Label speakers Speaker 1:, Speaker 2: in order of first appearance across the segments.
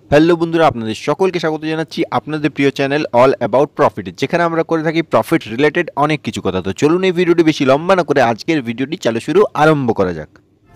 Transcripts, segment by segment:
Speaker 1: Hello বন্ধুরা, আপনাদের সকলকে স্বাগত জানাচ্ছি আপনাদের প্রিয় চ্যানেল অল অ্যাবাউট প্রফিট, যেখানে আমরা করে থাকি প্রফিট রিলেটেড অনেক কিছু কথা। তো চলুন এই ভিডিওটি বেশি লম্বা না করে আজকের ভিডিওটি শুরু আরম্ভ করা যাক।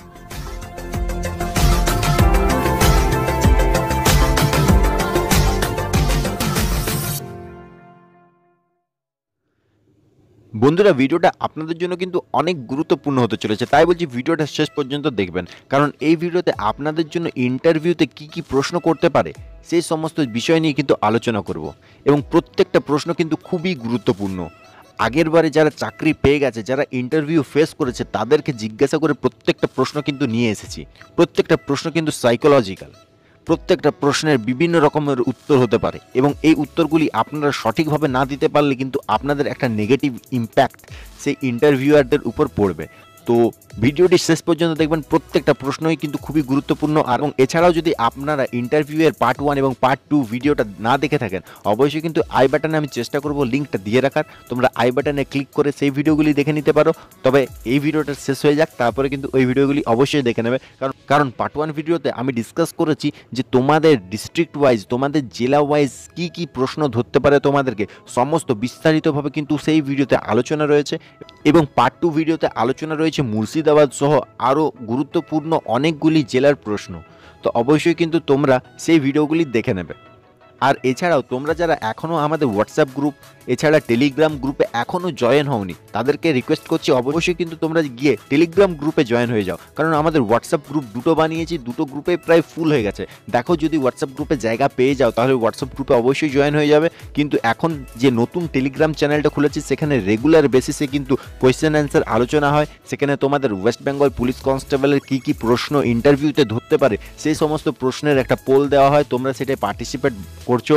Speaker 1: বন্ধুরা, ভিডিওটা আপনাদের জন্য কিন্তু অনেক গুরুত্বপূর্ণ হতে চলেছে, তাই বলছি ভিডিওটা শেষ পর্যন্ত দেখবেন, কারণ এই ভিডিওতে আপনাদের জন্য ইন্টারভিউতে কি প্রশ্ন করতে পারে সেই সমস্ত বিষয় নিয়ে কিন্তু আলোচনা করব, এবং প্রত্যেকটা প্রশ্ন কিন্তু খুবই গুরুত্বপূর্ণ। আগের বারে যারা চাকরি পেয়ে গেছে, যারা ইন্টারভিউ ফেস করেছে, তাদেরকে জিজ্ঞাসা করে প্রত্যেকটা প্রশ্ন কিন্তু নিয়ে এসেছি। প্রত্যেকটা প্রশ্ন কিন্তু সাইকোলজিক্যাল, প্রত্যেকটা প্রশ্নের বিভিন্ন রকমের উত্তর হতে পারে, এবং এই উত্তরগুলি আপনারা সঠিকভাবে না দিতে পারলে কিন্তু আপনাদের একটা নেগেটিভ ইম্প্যাক্ট সেই ইন্টারভিউয়ারদের উপর পড়বে। তো ভিডিওটি শেষ পর্যন্ত দেখবেন, প্রত্যেকটা প্রশ্নই কিন্তু খুবই গুরুত্বপূর্ণ। এবং এছাড়াও যদি আপনারা ইন্টারভিউয়ের পার্ট 1 এবং পার্ট 2 ভিডিওটা না দেখে থাকেন, অবশ্যই কিন্তু আই বাটনে আমি চেষ্টা করব লিঙ্কটা দিয়ে রাখার, তোমরা আই বাটনে ক্লিক করে সেই ভিডিওগুলি দেখে নিতে পারো। তবে এই ভিডিওটা শেষ হয়ে যাক, তারপরে কিন্তু ওই ভিডিওগুলি অবশ্যই দেখে নেবে, কারণ পার্ট 1 ভিডিওতে আমি ডিসকাস করেছি যে তোমাদের ডিস্ট্রিক্ট ওয়াইজ, তোমাদের জেলা ওয়াইজ কি প্রশ্ন ধরতে পারে তোমাদেরকে, সমস্ত বিস্তারিতভাবে কিন্তু সেই ভিডিওতে আলোচনা রয়েছে। এবং পার্ট 2 ভিডিওতে আলোচনা রয়েছে মুর্শিদাবাদ সহ আরও গুরুত্বপূর্ণ অনেকগুলি জেলার প্রশ্ন। তো অবশ্যই কিন্তু তোমরা সেই ভিডিওগুলি দেখে নেবে। আর এছাড়াও তোমরা যারা এখনও আমাদের হোয়াটসঅ্যাপ গ্রুপ এছাড়া টেলিগ্রাম গ্রুপে এখনও জয়েন হওনি, তাদেরকে রিকোয়েস্ট করছি অবশ্যই কিন্তু তোমরা গিয়ে টেলিগ্রাম গ্রুপে জয়েন হয়ে যাও, কারণ আমাদের হোয়াটসঅ্যাপ গ্রুপ দুটো বানিয়েছি, দুটো গ্রুপে প্রায় ফুল হয়ে গেছে। দেখো, যদি হোয়াটসঅ্যাপ গ্রুপে জায়গা পেয়ে যাও তাহলে হোয়াটসঅ্যাপ গ্রুপে অবশ্যই জয়েন হয়ে যাবে। কিন্তু এখন যে নতুন টেলিগ্রাম চ্যানেলটা খুলেছি, সেখানে রেগুলার বেসিসে কিন্তু কোয়েশ্চেন অ্যান্সার আলোচনা হয়। সেখানে তোমাদের ওয়েস্ট বেঙ্গল পুলিশ কনস্টেবলের কি প্রশ্ন ইন্টারভিউতে ধরতে পারে সেই সমস্ত প্রশ্নের একটা পোল দেওয়া হয়, তোমরা সেটাই পার্টিসিপেট করছো।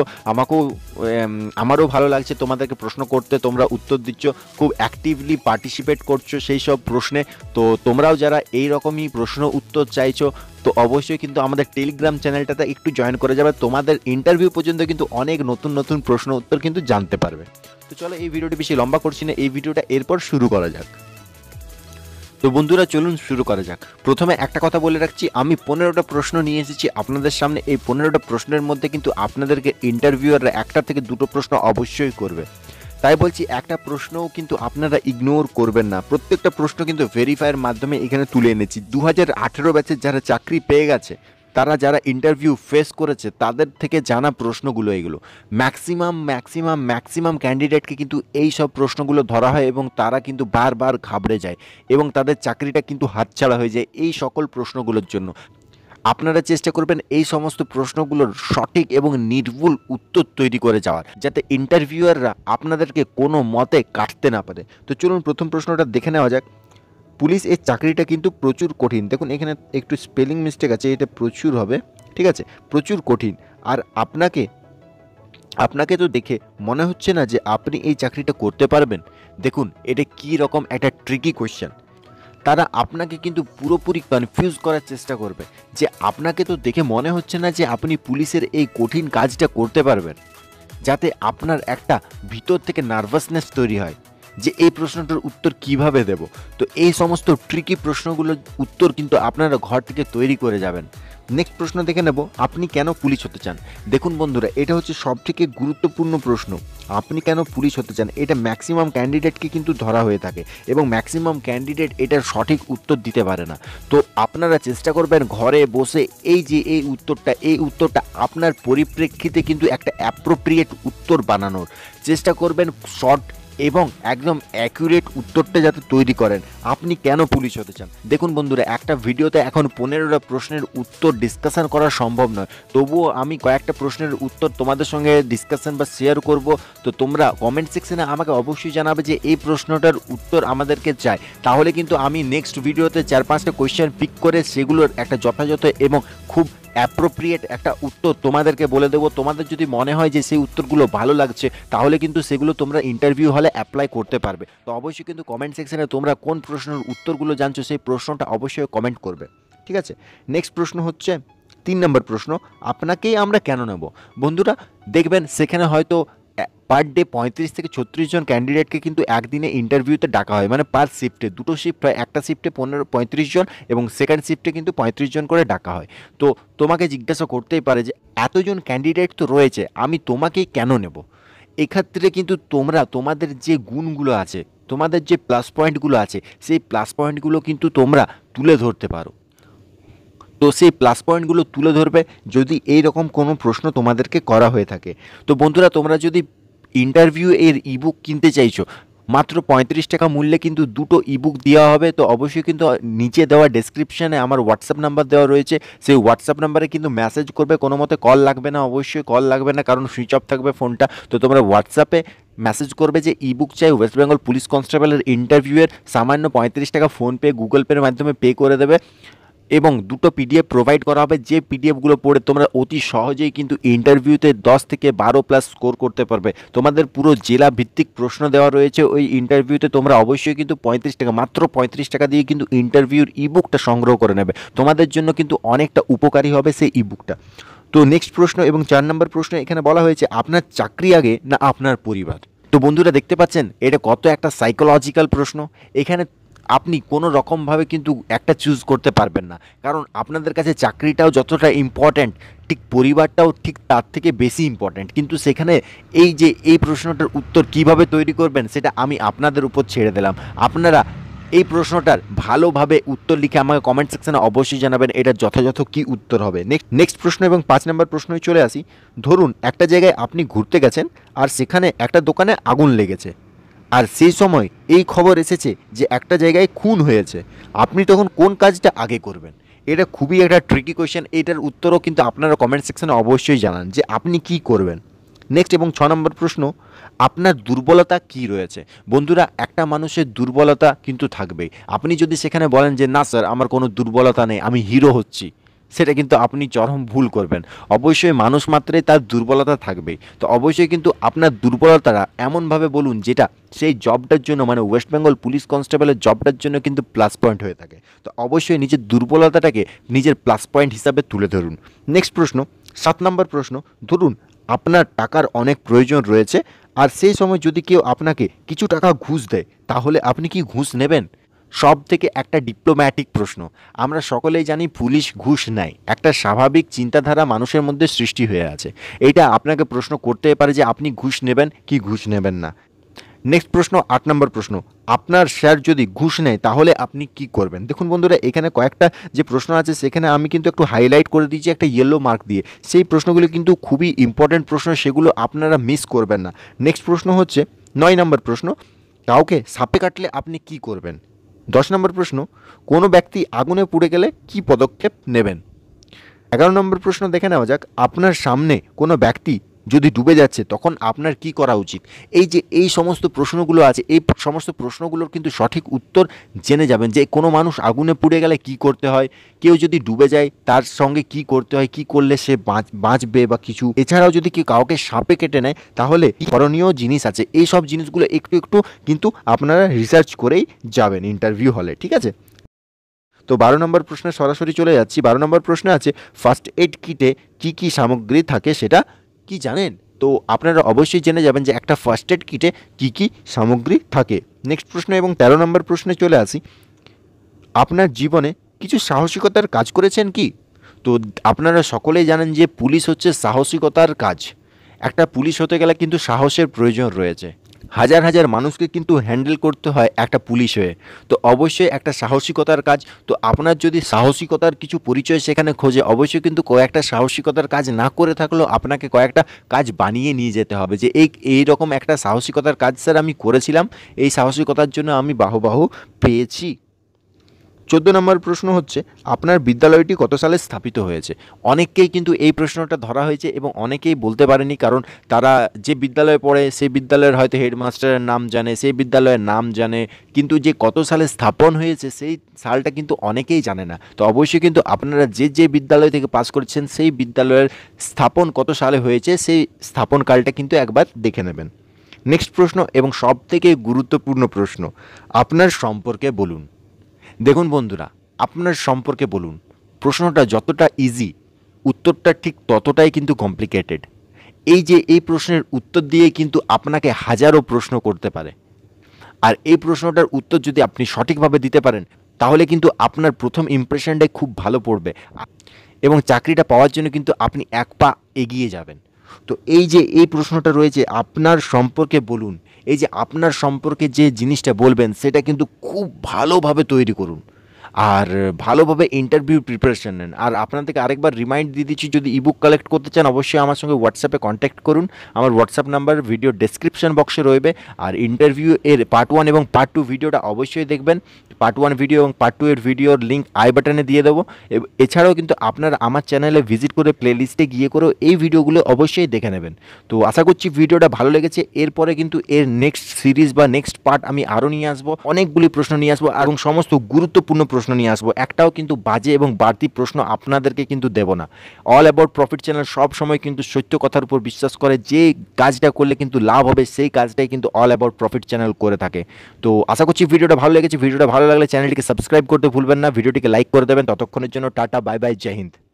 Speaker 1: আমারও ভালো লাগছে তোমাদেরকে প্রশ্ন করতে, তোমরা উত্তর দিচ্ছ, খুব অ্যাক্টিভলি পার্টিসিপেট করছো সেই সব প্রশ্নে। তো তোমরাও যারা এই রকমই প্রশ্ন উত্তর চাইছো, তো অবশ্যই কিন্তু আমাদের টেলিগ্রাম চ্যানেলটাতে একটু জয়েন করে যাবে, তোমাদের ইন্টারভিউ পর্যন্ত কিন্তু অনেক নতুন প্রশ্ন উত্তর কিন্তু জানতে পারবে। তো চলো, এই ভিডিওটি বেশি লম্বা করছি না, এই ভিডিওটা এরপর শুরু করা যাক। তো বন্ধুরা, চলুন শুরু করা যাক। প্রথমে একটা কথা বলে রাখছি, আমি 15টা প্রশ্ন নিয়ে এসেছি আপনাদের সামনে। এই 15টা প্রশ্নের মধ্যে কিন্তু আপনাদেরকে ইন্টারভিউয়াররা একটা থেকে দুটো প্রশ্ন অবশ্যই করবে, তাই বলছি একটা প্রশ্নও কিন্তু আপনারা ইগনোর করবেন না। প্রত্যেকটা প্রশ্ন কিন্তু ভেরিফাইয়ের মাধ্যমে এখানে তুলে এনেছি। 2018 ব্যাচের যারা চাকরি পেয়ে গেছে, তারা যারা ইন্টারভিউ ফেস করেছে, তাদের থেকে জানা প্রশ্নগুলো এগুলো। ম্যাক্সিমাম ক্যান্ডিডেটকে কিন্তু এই সব প্রশ্নগুলো ধরা হয়, এবং তারা কিন্তু বারবার ঘাবড়ে যায়, এবং তাদের চাকরিটা কিন্তু হাতছাড়া হয়ে যায় এই সকল প্রশ্নগুলোর জন্য। আপনারা চেষ্টা করবেন এই সমস্ত প্রশ্নগুলোর সঠিক এবং নির্ভুল উত্তর তৈরি করে যাওয়ার, যাতে ইন্টারভিউয়াররা আপনাদেরকে কোনো মতে কাটতে না পারে। তো চলুন প্রথম প্রশ্নটা দেখে নেওয়া যাক। পুলিশ এর চাকরিটা কিন্তু প্রচুর কঠিন। দেখুন, এখানে একটু স্পেলিং মিস্টেক আছে, এটা প্রচুর হবে, ঠিক আছে, প্রচুর কঠিন। আর আপনাকে তো দেখে মনে হচ্ছে না যে আপনি এই চাকরিটা করতে পারবেন। দেখুন, এটা কী রকম একটা ট্রিকি কোয়েশ্চেন। তারা আপনাকে কিন্তু পুরোপুরি কনফিউজ করার চেষ্টা করবে, যে আপনাকে তো দেখে মনে হচ্ছে না যে আপনি পুলিশের এই কঠিন কাজটা করতে পারবেন, যাতে আপনার একটা ভিতর থেকে নার্ভাসনেস তৈরি হয় যে এই প্রশ্নটার উত্তর কিভাবে দেব। তো এই সমস্ত ট্রিকি প্রশ্নগুলোর উত্তর কিন্তু আপনারা ঘর থেকে তৈরি করে যাবেন। নেক্সট প্রশ্ন দেখে নেব, আপনি কেন পুলিশ হতে চান? দেখুন বন্ধুরা, এটা হচ্ছে সবথেকে গুরুত্বপূর্ণ প্রশ্ন। আপনি কেন পুলিশ হতে চান, এটা ম্যাক্সিমাম ক্যান্ডিডেটকে কিন্তু ধরা হয়ে থাকে, এবং ম্যাক্সিমাম ক্যান্ডিডেট এটার সঠিক উত্তর দিতে পারে না। তো আপনারা চেষ্টা করবেন ঘরে বসে এই উত্তরটা আপনার পরিপ্রেক্ষিতে কিন্তু একটা অ্যাপ্রোপ্রিয়েট উত্তর বানানোর চেষ্টা করবেন, শর্ট এবং একদম অ্যাকুরেট উত্তরটা যাতে তৈরি করেন। আপনি কেন পুলিশ হতে চান? দেখুন বন্ধুরা, একটা ভিডিওতে এখন 15টা প্রশ্নের উত্তর ডিসকাশন করা সম্ভব নয়, তবুও আমি কয়েকটা প্রশ্নের উত্তর তোমাদের সঙ্গে ডিসকাশন বা শেয়ার করব। তো তোমরা কমেন্ট সেকশনে আমাকে অবশ্যই জানাবে যে এই প্রশ্নটার উত্তর আমাদেরকে চাই, তাহলে কিন্তু আমি নেক্সট ভিডিওতে 4-5টা কোয়েশ্চেন পিক করে সেগুলোর একটা যথাযথ এবং খুব অ্যাপ্রোপ্রিয়েট একটা উত্তর তোমাদেরকে বলে দেবো। তোমাদের যদি মনে হয় যে সেই উত্তরগুলো ভালো লাগছে, তাহলে কিন্তু সেগুলো তোমরা ইন্টারভিউ হলে অ্যাপ্লাই করতে পারবে। তো অবশ্যই কিন্তু কমেন্ট সেকশনে তোমরা কোন প্রশ্নের উত্তরগুলো জানছো সেই প্রশ্নটা অবশ্যই কমেন্ট করবে, ঠিক আছে। নেক্সট প্রশ্ন হচ্ছে 3 নম্বর প্রশ্ন, আপনাকেই আমরা কেন নেব? বন্ধুরা দেখবেন, সেখানে হয়তো পার ডে 35 থেকে 36 জন ক্যান্ডিডেটকে কিন্তু একদিনে ইন্টারভিউতে ডাকা হয়, মানে পার শিফটে, দুটো শিফট হয়, একটা শিফটে 35 জন এবং সেকেন্ড শিফটে কিন্তু 35 জন করে ডাকা হয়। তো তোমাকে জিজ্ঞাসা করতেই পারে যে এতজন ক্যান্ডিডেট তো রয়েছে, আমি তোমাকেই কেন নেব? এক্ষেত্রে কিন্তু তোমরা তোমাদের যে গুণগুলো আছে, তোমাদের যে প্লাস পয়েন্টগুলো আছে, সেই প্লাস পয়েন্টগুলো কিন্তু তোমরা তুলে ধরতে পারো। তো সেই প্লাস পয়েন্টগুলো তুলে ধরবে যদি এই রকম কোনো প্রশ্ন তোমাদেরকে করা হয়ে থাকে। তো বন্ধুরা, তোমরা যদি ইন্টারভিউ এর ইবুক কিনতে চাইছো, মাত্র 35 টাকা মূল্যে কিন্তু দুটো ইবুক দেওয়া হবে। তো অবশ্যই কিন্তু নিচে দেওয়া ডেসক্রিপশানে আমার হোয়াটসঅ্যাপ নাম্বার দেওয়া রয়েছে, সেই হোয়াটসঅ্যাপ নাম্বারে কিন্তু মেসেজ করবে, কোনো মতে কল লাগবে না, অবশ্যই কল লাগবে না, কারণ সুইচ অফ থাকবে ফোনটা। তো তোমরা হোয়াটসঅ্যাপে মেসেজ করবে যে ইবুক চাই ওয়েস্ট বেঙ্গল পুলিশ কনস্টেবলের ইন্টারভিউয়ের, সামান্য 35 টাকা ফোনপে গুগল পের মাধ্যমে পে করে দেবে এবং দুটো পিডিএফ প্রোভাইড করা হবে, যে পিডিএফগুলো পড়ে তোমরা অতি সহজেই কিন্তু ইন্টারভিউতে 10 থেকে 12 প্লাস স্কোর করতে পারবে। তোমাদের পুরো জেলা ভিত্তিক প্রশ্ন দেওয়া রয়েছে ওই ইন্টারভিউতে। তোমরা অবশ্যই কিন্তু 35 টাকা, মাত্র 35 টাকা দিয়ে কিন্তু ইন্টারভিউর ইবুকটা সংগ্রহ করে নেবে। তোমাদের জন্য কিন্তু অনেকটা উপকারী হবে সেই ইবুকটা। তো নেক্সট প্রশ্ন এবং 4 নম্বর প্রশ্ন এখানে বলা হয়েছে, আপনার চাকরি আগে না আপনার পরিবার? তো বন্ধুরা, দেখতে পাচ্ছেন এটা কত একটা সাইকোলজিক্যাল প্রশ্ন। এখানে আপনি কোনো রকমভাবে কিন্তু একটা চুজ করতে পারবেন না, কারণ আপনাদের কাছে চাকরিটাও যতটা ইম্পর্ট্যান্ট, ঠিক পরিবারটাও ঠিক তার থেকে বেশি ইম্পর্ট্যান্ট। কিন্তু সেখানে এই যে এই প্রশ্নটার উত্তর কিভাবে তৈরি করবেন সেটা আমি আপনাদের উপর ছেড়ে দিলাম। আপনারা এই প্রশ্নটার ভালোভাবে উত্তর লিখে আমাকে কমেন্ট সেকশনে অবশ্যই জানাবেন এটা যথাযথ কি উত্তর হবে। নেক্সট প্রশ্ন এবং 5 নম্বর প্রশ্নই চলে আসি। ধরুন একটা জায়গায় আপনি ঘুরতে গেছেন আর সেখানে একটা দোকানে আগুন লেগেছে, আর সেই সময় এই খবর এসেছে যে একটা জায়গায় খুন হয়েছে, আপনি তখন কোন কাজটা আগে করবেন? এটা খুবই একটা ট্রিকি কোয়েশ্চেন, এটার উত্তরও কিন্তু আপনারা কমেন্ট সেকশনে অবশ্যই জানান যে আপনি কি করবেন। নেক্সট এবং 6 নম্বর প্রশ্ন, আপনার দুর্বলতা কি রয়েছে? বন্ধুরা, একটা মানুষের দুর্বলতা কিন্তু থাকবেই। আপনি যদি সেখানে বলেন যে না স্যার আমার কোনো দুর্বলতা নেই, আমি হিরো হচ্ছি, সেটা কিন্তু আপনি চরম ভুল করবেন। অবশ্যই মানুষ মাত্রই তার দুর্বলতা থাকবেই। তো অবশ্যই কিন্তু আপনার দুর্বলতাটা এমনভাবে বলুন যেটা সেই জবটার জন্য, মানে ওয়েস্ট বেঙ্গল পুলিশ কনস্টেবলের জবটার জন্য কিন্তু প্লাস পয়েন্ট হয়ে থাকে। তো অবশ্যই নিজের দুর্বলতাটাকে নিজের প্লাস পয়েন্ট হিসাবে তুলে ধরুন। নেক্সট প্রশ্ন, 7 নম্বর প্রশ্ন, ধরুন আপনার টাকার অনেক প্রয়োজন রয়েছে আর সেই সময় যদি কেউ আপনাকে কিছু টাকা ঘুষ দেয়, তাহলে আপনি কি ঘুষ নেবেন? সব থেকে একটা ডিপ্লোম্যাটিক প্রশ্ন। আমরা সকলেই জানি পুলিশ ঘুষ নেয়, একটা স্বাভাবিক চিন্তাধারা মানুষের মধ্যে সৃষ্টি হয়ে আছে। এটা আপনাকে প্রশ্ন করতে পারে যে আপনি ঘুষ নেবেন কি ঘুষ নেবেন না। নেক্সট প্রশ্ন, 8 নম্বর প্রশ্ন, আপনার স্যার যদি ঘুষ নেয় তাহলে আপনি কি করবেন? দেখুন বন্ধুরা, এখানে কয়েকটা যে প্রশ্ন আছে সেখানে আমি কিন্তু একটু হাইলাইট করে দিয়েছি একটা ইয়েলো মার্ক দিয়ে। সেই প্রশ্নগুলো কিন্তু খুবই ইম্পর্ট্যান্ট প্রশ্ন, সেগুলো আপনারা মিস করবেন না। নেক্সট প্রশ্ন হচ্ছে 9 নম্বর প্রশ্ন, কাউকে সাপে কাটলে আপনি কি করবেন? 10 নম্বর প্রশ্ন, কোনো ব্যক্তি আগুনে পুড়ে গেলে কি পদক্ষেপ নেবেন? 11 নম্বর প্রশ্ন দেখে নেওয়া যাক, আপনার সামনে কোনো ব্যক্তি যদি ডুবে যাচ্ছে তখন আপনার কি করা উচিত? এই যে এই সমস্ত প্রশ্নগুলো আছে, এই সমস্ত প্রশ্নগুলোর কিন্তু সঠিক উত্তর জেনে যাবেন যে কোনো মানুষ আগুনে পুড়ে গেলে কি করতে হয়, কেউ যদি ডুবে যায় তার সঙ্গে কি করতে হয়, কি করলে সে বাঁচবে বা কিছু। এছাড়াও যদি কেউ কাউকে সাপে কেটে নেয় তাহলে কি করণীয় জিনিস আছে, এই সব জিনিসগুলো একটু একটু কিন্তু আপনারা রিসার্চ করেই যাবেন ইন্টারভিউ হলে, ঠিক আছে? তো 12 নম্বর প্রশ্নে সরাসরি চলে যাচ্ছি। 12 নম্বর প্রশ্নে আছে, ফার্স্ট এড কিটে কি কি সামগ্রী থাকে সেটা কি জানেন? তো আপনারা অবশ্যই জেনে যাবেন যে একটা ফার্স্ট এড কিটে কি কি সামগ্রী থাকে। নেক্সট প্রশ্ন এবং 13 নম্বর প্রশ্নে চলে আসি, আপনার জীবনে কিছু সাহসিকতার কাজ করেছেন কি? তো আপনারা সকলেই জানেন যে পুলিশ হচ্ছে সাহসিকতার কাজ। একটা পুলিশ হতে গেলে কিন্তু সাহসের প্রয়োজন রয়েছে। হাজার হাজার মানুষকে কিন্তু হ্যান্ডেল করতে হয় একটা পুলিশ হয়ে। তো অবশ্যই একটা সাহসিকতার কাজ। তো আপনার যদি সাহসিকতার কিছু পরিচয় সেখানে খোঁজে, অবশ্যই কিন্তু কয়েকটা সাহসিকতার কাজ না করে থাকলেও আপনাকে কয়েকটা কাজ বানিয়ে নিয়ে যেতে হবে যে এই রকম একটা সাহসিকতার কাজ স্যার আমি করেছিলাম, এই সাহসিকতার জন্য আমি বাহু পেয়েছি। 14 নম্বর প্রশ্ন হচ্ছে, আপনার বিদ্যালয়টি কত সালে স্থাপিত হয়েছে? অনেককেই কিন্তু এই প্রশ্নটা ধরা হয়েছে এবং অনেকেই বলতে পারেনি, কারণ তারা যে বিদ্যালয়ে পড়ে সেই বিদ্যালয়ের হয়তো হেডমাস্টারের নাম জানে, সেই বিদ্যালয়ের নাম জানে, কিন্তু যে কত সালে স্থাপন হয়েছে সেই সালটা কিন্তু অনেকেই জানে না। তো অবশ্যই কিন্তু আপনারা যে বিদ্যালয় থেকে পাস করেছেন সেই বিদ্যালয়ের স্থাপন কত সালে হয়েছে সেই স্থাপনকালটা কিন্তু একবার দেখে নেবেন। নেক্সট প্রশ্ন এবং সবথেকে গুরুত্বপূর্ণ প্রশ্ন, আপনার সম্পর্কে বলুন। দেখুন বন্ধুরা, আপনার সম্পর্কে বলুন প্রশ্নটা যতটা ইজি, উত্তরটা ঠিক ততটাই কিন্তু কমপ্লিকেটেড। এই যে এই প্রশ্নের উত্তর দিয়ে কিন্তু আপনাকে হাজারো প্রশ্ন করতে পারে। আর এই প্রশ্নটার উত্তর যদি আপনি সঠিকভাবে দিতে পারেন তাহলে কিন্তু আপনার প্রথম ইমপ্রেশনটাই খুব ভালো পড়বে এবং চাকরিটা পাওয়ার জন্য কিন্তু আপনি এক পা এগিয়ে যাবেন। তো এই যে এই প্রশ্নটা রয়েছে আপনার সম্পর্কে বলুন, এই যে আপনার সম্পর্কে যে জিনিসটা বলবেন সেটা কিন্তু খুব ভালোভাবে তৈরি করুন আর ভালোভাবে ইন্টারভিউ প্রিপারেশন নেন। আর আপনাদেরকে আরেকবার রিমাইন্ড দিয়ে দিচ্ছি, যদি ইবুক কালেক্ট করতে চান অবশ্যই আমার সঙ্গে হোয়াটসঅ্যাপে কন্ট্যাক্ট করুন। আমার হোয়াটসঅ্যাপ নাম্বার ভিডিও ডেসক্রিপশন বক্সে রয়েছে। আর ইন্টারভিউ এর পার্ট 1 এবং পার্ট 2 ভিডিওটা অবশ্যই দেখবেন। পার্ট 1 ভিডিও এবং পার্ট 2 এর ভিডিওর লিঙ্ক আই বাটনে দিয়ে দেবো। এছাড়াও কিন্তু আপনারা আমার চ্যানেলে ভিজিট করে প্লেলিস্টে গিয়ে করেও এই ভিডিওগুলো অবশ্যই দেখে নেবেন। তো আশা করছি ভিডিওটা ভালো লেগেছে। এরপরে কিন্তু এর নেক্সট সিরিজ বা নেক্সট পার্ট আমি আরও নিয়ে আসবো, অনেকগুলি প্রশ্ন নিয়ে আসবো এবং সমস্ত গুরুত্বপূর্ণ প্রশ্ন নিয়ে আসবো। একটাও কিন্তু বাজে এবং বাড়তি প্রশ্ন আপনাদেরকে কিন্তু দেব না। অল অ্যাবাউট প্রফিট চ্যানেল সব সময় কিন্তু সত্য কথার উপর বিশ্বাস করে, যে কাজটা করলে কিন্তু লাভ হবে সেই কাজটাই কিন্তু অল অ্যাবাউট প্রফিট চ্যানেল করে থাকে। তো আশা করছি ভিডিওটা ভালো লেগেছে। ভিডিওটা ভালো লাগলে চ্যানেলটিকে সাবস্ক্রাইব করতে ভুলবেন না, ভিডিওটিকে লাইক করে দেবেন। ততক্ষণের জন্য ta-ta, bye bye, Jai Hind.